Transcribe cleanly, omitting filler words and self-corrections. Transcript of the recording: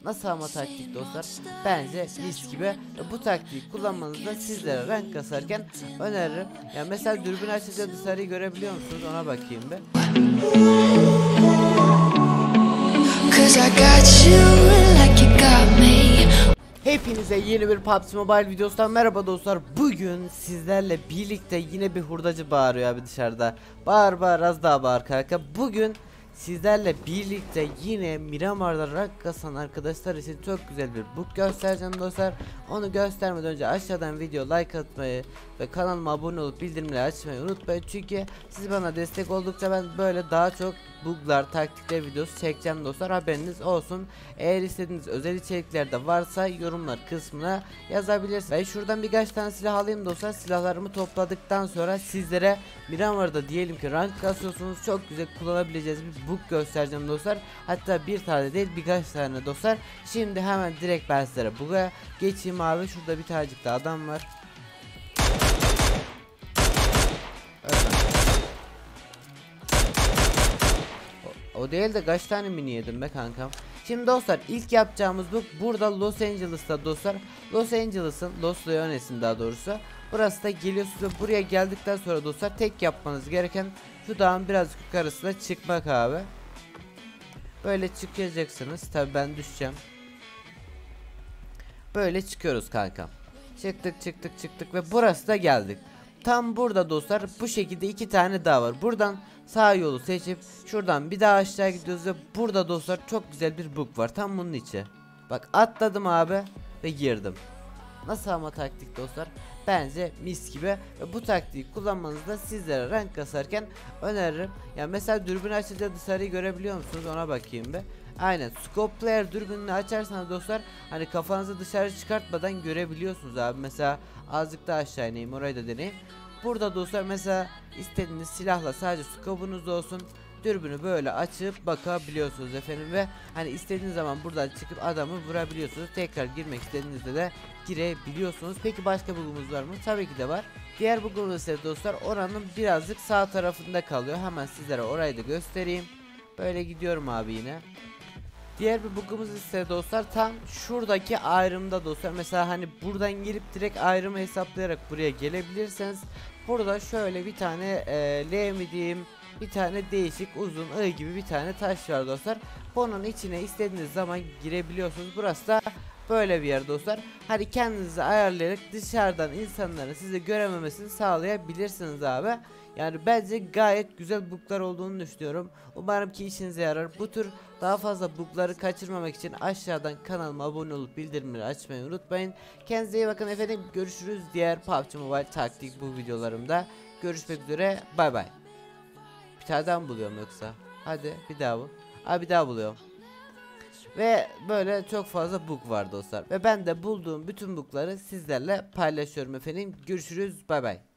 Nasıl ama taktik dostlar? Bence mis gibi. Bu taktiği kullanmanızı da sizlere rank kasarken öneririm. Yani mesela dürbün açınca dışarıyı görebiliyor musunuz? Ona bakayım bir. Hepinize yeni bir PUBG Mobile videosundan merhaba dostlar. Bugün sizlerle birlikte yine bir hurdacı bağırıyor abi dışarıda. Bağır bağır, az daha bağır kanka. Bugün sizlerle birlikte yine Miramar'da rank kasan arkadaşlar için çok güzel bir book göstereceğim dostlar. Onu göstermeden önce aşağıdan video like atmayı ve kanalıma abone olup bildirimleri açmayı unutmayın. Çünkü siz bana destek oldukça ben böyle daha çok buglar, taktikler videosu çekeceğim dostlar, haberiniz olsun. Eğer istediğiniz özel içerikler de varsa yorumlar kısmına yazabilirsiniz. Ben şuradan birkaç tane silah alayım dostlar. Silahlarımı topladıktan sonra sizlere Miramar'da diyelim ki rank kasıyorsunuz, çok güzel kullanabileceğiz bir bug göstereceğim dostlar. Hatta bir tane değil birkaç tane dostlar. Şimdi hemen direkt ben sizlere bug'a geçeyim abi. Şurada bir tanecik de adam var. O değil de kaç tane mini yedim be kankam. Şimdi dostlar ilk yapacağımız bu burada Los Angeles'ta dostlar. Los Angeles'ın Los Leones'in daha doğrusu. Burası da geliyorsunuz ve buraya geldikten sonra dostlar tek yapmanız gereken şu dağın birazcık yukarısına çıkmak abi. Böyle çıkacaksınız. Tabi ben düşeceğim. Böyle çıkıyoruz kankam. Çıktık ve burası da geldik. Tam burada dostlar bu şekilde iki tane daha var. Buradan sağ yolu seçip şuradan bir daha aşağı gidiyoruz ve burada dostlar çok güzel bir bug var. Tam bunun içi. Bak atladım abi ve girdim. Nasıl ama taktik dostlar? Bence mis gibi ve bu taktiği kullanmanızı da sizlere rank kasarken öneririm. Yani mesela dürbün açınca dışarıyı görebiliyor musunuz? Ona bakayım bir. Aynen, scope player dürbününü açarsanız dostlar hani kafanızı dışarı çıkartmadan görebiliyorsunuz abi. Mesela azıcık daha aşağı ineyim, orayı da deneyim. Burada dostlar mesela istediğiniz silahla sadece scope'unuz olsun, dürbünü böyle açıp bakabiliyorsunuz efendim ve hani istediğiniz zaman buradan çıkıp adamı vurabiliyorsunuz. Tekrar girmek istediğinizde de girebiliyorsunuz. Peki başka bug'umuz var mı? Tabii ki de var. Diğer bug'umuz ise dostlar oranın birazcık sağ tarafında kalıyor. Hemen sizlere orayı da göstereyim. Böyle gidiyorum abi yine. Diğer bir bug'umuz ise dostlar tam şuradaki ayrımda dostlar. Mesela hani buradan girip direkt ayrımı hesaplayarak buraya gelebilirseniz burada şöyle bir tane L mi diyeyim, bir tane değişik uzun I gibi bir tane taş var dostlar. Bunun içine istediğiniz zaman girebiliyorsunuz. Burası da böyle bir yer dostlar. Hadi kendinizi ayarlayarak dışarıdan insanların sizi görememesini sağlayabilirsiniz abi. Yani bence gayet güzel buglar olduğunu düşünüyorum. Umarım ki işinize yarar. Bu tür daha fazla bugları kaçırmamak için aşağıdan kanalıma abone olup bildirimleri açmayı unutmayın. Kendinize iyi bakın efendim. Görüşürüz diğer PUBG Mobile taktik bu videolarımda. Görüşmek üzere. Bay bay. Bir tane daha mı buluyorum yoksa? Hadi bir daha bul. Bir daha buluyorum. Ve böyle çok fazla bug var dostlar. Ve ben de bulduğum bütün bugları sizlerle paylaşıyorum efendim. Görüşürüz. Bay bay.